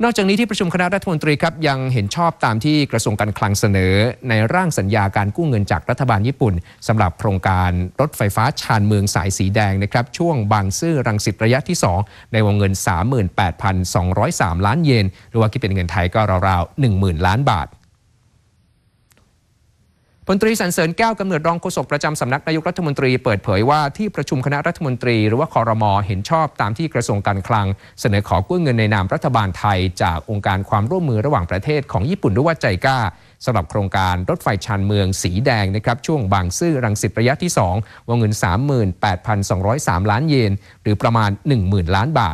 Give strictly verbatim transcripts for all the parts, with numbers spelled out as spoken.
นอกจากนี้ที่ประชุมคณะรัฐมนตรีครับยังเห็นชอบตามที่กระทรวงการคลังเสนอในร่างสัญญาการกู้เงินจากรัฐบาลญี่ปุ่นสำหรับโครงการรถไฟฟ้าชานเมืองสายสีแดงนะครับช่วงบางซื่อรังสิตระยะที่สองในวงเงิน สามหมื่นแปดพันสองร้อยสาม ล้านเยนหรือว่าคิดเป็นเงินไทยก็ราวๆ หนึ่งหมื่น ล้านบาทพลตรีสรรเสริญแก้วกำเนิดรองโฆษกประจำสำนักนายกรัฐมนตรีเปิดเผยว่าที่ประชุมคณะรัฐมนตรีหรือว่าครม.เห็นชอบตามที่กระทรวงการคลังเสนอขอกู้เงินในนามรัฐบาลไทยจากองค์การความร่วมมือระหว่างประเทศของญี่ปุ่นหรือว่าไจก้าสำหรับโครงการรถไฟชานเมืองสีแดงนะครับช่วงบางซื่อรังสิตระยะที่สองวงเงิน สามหมื่นแปดพันสองร้อยสาม ล้านเยนหรือประมาณ หนึ่งหมื่น ล้านบาท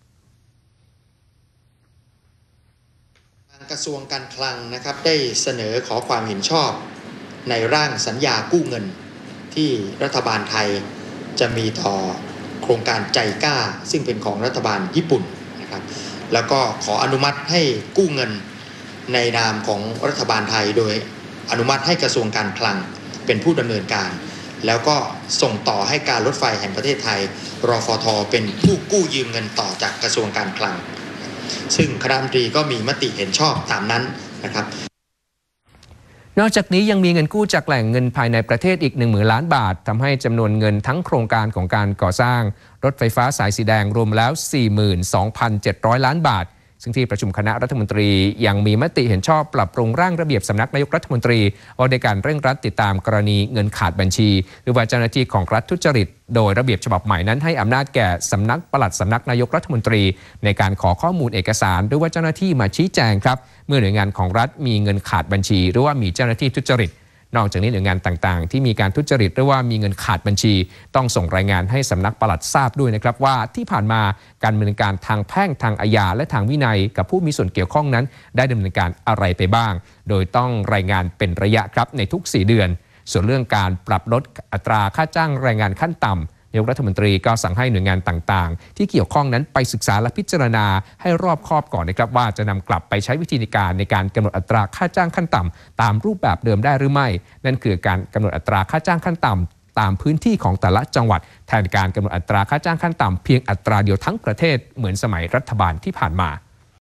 กระทรวงการคลังนะครับได้เสนอขอความเห็นชอบในร่างสัญญากู้เงินที่รัฐบาลไทยจะมีต่อโครงการไจก้าซึ่งเป็นของรัฐบาลญี่ปุ่นนะครับแล้วก็ขออนุมัติให้กู้เงินในนามของรัฐบาลไทยโดยอนุมัติให้กระทรวงการคลังเป็นผู้ดำเนินการแล้วก็ส่งต่อให้การรถไฟแห่งประเทศไทยรฟท.เป็นผู้กู้ยืมเงินต่อจากกระทรวงการคลังซึ่งคณะรัฐมนตรีก็มีมติเห็นชอบตามนั้นนะครับนอกจากนี้ยังมีเงินกู้จากแหล่งเงินภายในประเทศอีก หนึ่งหมื่น ล้านบาททำให้จำนวนเงินทั้งโครงการของการก่อสร้างรถไฟฟ้าสายสีแดงรวมแล้ว สี่หมื่นสองพันเจ็ดร้อย ล้านบาทซึ่งที่ประชุมคณะรัฐมนตรียังมีมติเห็นชอบปรับปรุงร่างระเบียบสำนักนายกรัฐมนตรีว่าในการเร่งรัดติดตามกรณีเงินขาดบัญชีหรือว่าเจ้าหน้าที่ของรัฐทุจริตโดยระเบียบฉบับใหม่นั้นให้อำนาจแก่สำนักปลัดสำนักนายกรัฐมนตรีในการขอข้อมูลเอกสารหรือว่าเจ้าหน้าที่มาชี้แจงครับเมื่อหน่วยงานของรัฐมีเงินขาดบัญชีหรือว่ามีเจ้าหน้าที่ทุจริตนอกจากนี้หน่วยงานต่างๆที่มีการทุจริตหรือว่ามีเงินขาดบัญชีต้องส่งรายงานให้สำนักปลัดทราบด้วยนะครับว่าที่ผ่านมาการดำเนินการทางแพ่งทางอาญาและทางวินัยกับผู้มีส่วนเกี่ยวข้องนั้นได้ดำเนินการอะไรไปบ้างโดยต้องรายงานเป็นระยะครับในทุกสี่เดือนส่วนเรื่องการปรับลดอัตราค่าจ้างแรงงานขั้นต่ำนายกรัฐมนตรีก็สั่งให้หน่วยงานต่างๆที่เกี่ยวข้องนั้นไปศึกษาและพิจารณาให้รอบคอบก่อนนะครับว่าจะนำกลับไปใช้วิธีการในการกำหนดอัตราค่าจ้างขั้นต่ำตามรูปแบบเดิมได้หรือไม่นั่นคือการกำหนดอัตราค่าจ้างขั้นต่ำตามพื้นที่ของแต่ละจังหวัดแทนการกำหนดอัตราค่าจ้างขั้นต่ำเพียงอัตราเดียวทั้งประเทศเหมือนสมัยรัฐบาลที่ผ่านมา